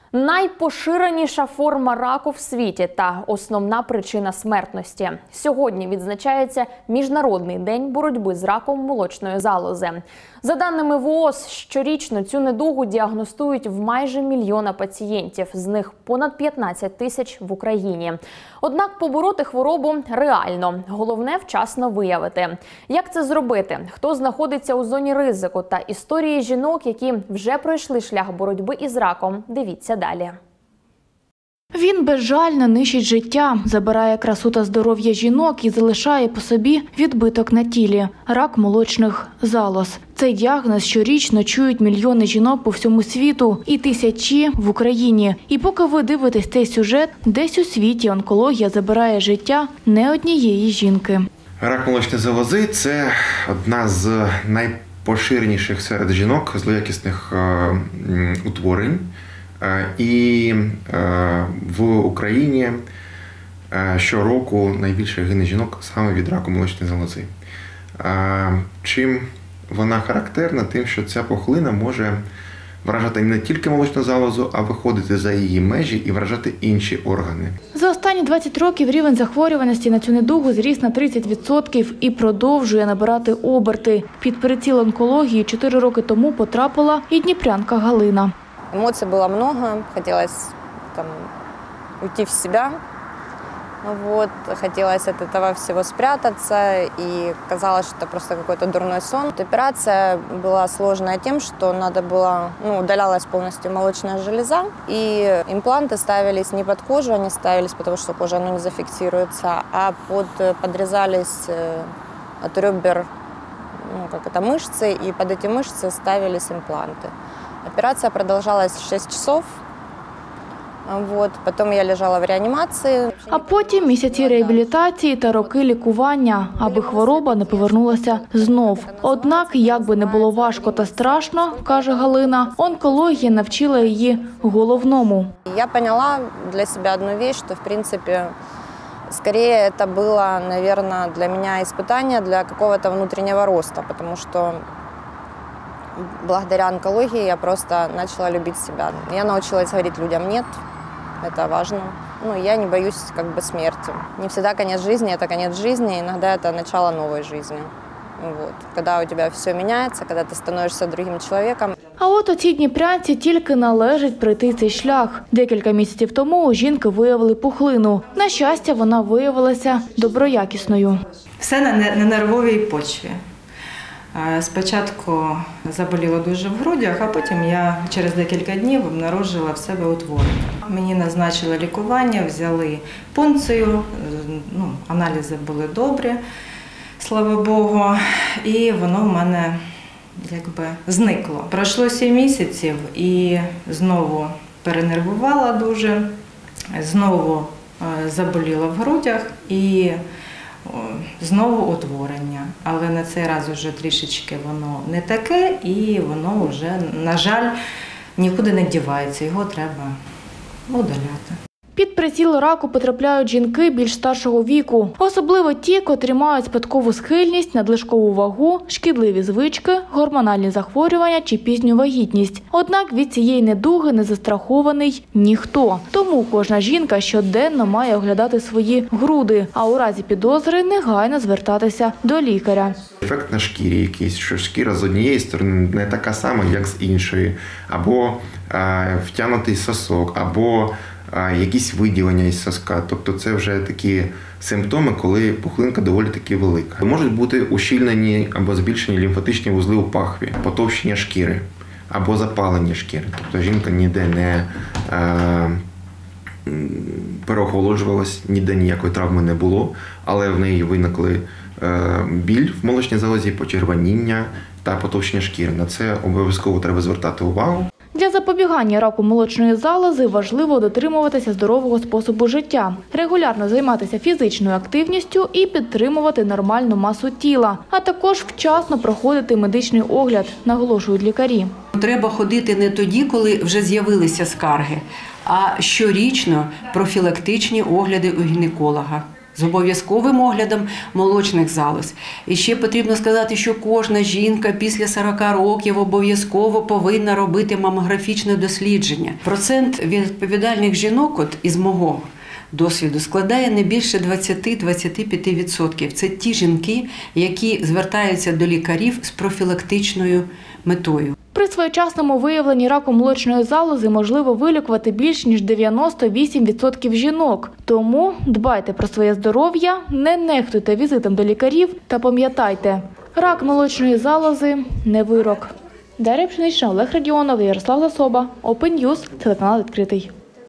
Найпоширеніша форма раку в світі та основна причина смертності. Сьогодні відзначається Міжнародний день боротьби з раком молочної залози. За даними ВООЗ, щорічно цю недугу діагностують в майже 1 мільйона пацієнтів, з них понад 15 тисяч в Україні. Однак побороти хворобу реально, головне – вчасно виявити. Як це зробити? Хто знаходиться у зоні ризику? Та історії жінок, які вже пройшли шлях боротьби із раком, дивіться далі. Він безжально нищить життя, забирає красу та здоров'я жінок і залишає по собі відбиток на тілі – рак молочних залоз. Цей діагноз щорічно чують мільйони жінок по всьому світу і тисячі в Україні. І поки ви дивитесь цей сюжет, десь у світі онкологія забирає життя не однієї жінки. Рак молочної залози – це одна з найпоширеніших серед жінок злоякісних утворень. І в Україні щороку найбільше гине жінок саме від раку молочної залози. Чим вона характерна? Тим, що ця пухлина може вражати не тільки молочну залозу, а виходити за її межі і вражати інші органи. За останні 20 років рівень захворюваності на цю недугу зріс на 30% і продовжує набирати оберти. Під приціл онкології 4 роки тому потрапила і дніпрянка Галина. Эмоций было много, хотелось уйти в себя, хотелось от этого всего спрятаться, и казалось, что это просто какой-то дурной сон. Операция была сложная тем, что надо было, удалялась полностью молочная железа, и импланты ставились не под кожу, они ставились, потому что кожа не зафиксируется, а подрезались от ребер мышцы, и под эти мышцы ставились импланты. Операция продолжалась 6 часов, потім я лежала в реанімації. А потім місяці реабілітації та роки лікування, аби хвороба не повернулася знов. Однак, як би не було важко та страшно, каже Галина, онкологія навчила її головному. Я поняла для себе одну вещь, что, в принципе, скорее это было, наверное, для меня испытание для какого-то внутреннего роста, потому что благодаря онкологии я просто начала любить себя. Я научилась говорить людям «нет», это важно. Я не боюсь смерти. Не всегда конец жизни – это конец жизни, иногда это начало новой жизни. Когда у тебя все меняется, когда ты становишься другим человеком. А от оцій дніпрянці тільки належить пройти цей шлях. Декілька місяців тому у жінки виявили пухлину. На щастя, вона виявилася доброякісною. Все на нервовій почві. Спочатку заболіло дуже в грудях, а потім я через декілька днів обнаружила в себе утворення. Мені назначили лікування, взяли пункцію, аналізи були добрі, слава Богу, і воно в мене зникло. Пройшло 7 місяців і знову перенервувала дуже, знову заболіла в грудях і знову утворення, але на цей раз вже трішечки воно не таке і воно вже, на жаль, нікуди не дівається, його треба удаляти. Під приціл раку потрапляють жінки більш старшого віку, особливо ті, котрі мають спадкову схильність, надлишкову вагу, шкідливі звички, гормональні захворювання чи пізню вагітність. Однак від цієї недуги не застрахований ніхто. Тому кожна жінка щоденно має оглядати свої груди, а у разі підозри негайно звертатися до лікаря. Ефект на шкірі якийсь, що шкіра з однієї сторони не така сама, як з іншої, або втягнутий сосок, або якісь виділення із соска. Тобто це вже такі симптоми, коли пухлинка доволі таки велика. Можуть бути ущільнені або збільшені лімфатичні вузли у пахві, потовщення шкіри або запалення шкіри. Тобто жінка ніде не переохолоджувалась, ніде ніякої травми не було, але в неї виникли біль в молочній залозі, почервоніння та потовщення шкіри. На це обов'язково треба звертати увагу. Для запобігання раку молочної залози важливо дотримуватися здорового способу життя, регулярно займатися фізичною активністю і підтримувати нормальну масу тіла, а також вчасно проходити медичний огляд, наголошують лікарі. Треба ходити не тоді, коли вже з'явилися скарги, а щорічно профілактичні огляди у гінеколога. з обов'язковим оглядом молочних залоз. І ще потрібно сказати, що кожна жінка після 40 років обов'язково повинна робити мамографічне дослідження. Процент відповідальних жінок, із мого досвіду, складає не більше 20-25%. Це ті жінки, які звертаються до лікарів з профілактичною метою. При своєчасному виявленні раку молочної залози можливо вилікувати більш ніж 98% жінок. Тому дбайте про своє здоров'я, не нехтуйте візитом до лікарів та пам'ятайте, рак молочної залози – не вирок. Дар'я Пшенична, Олег Радіонов, Ярослав Засоба, Open News, телеканал «Відкритий».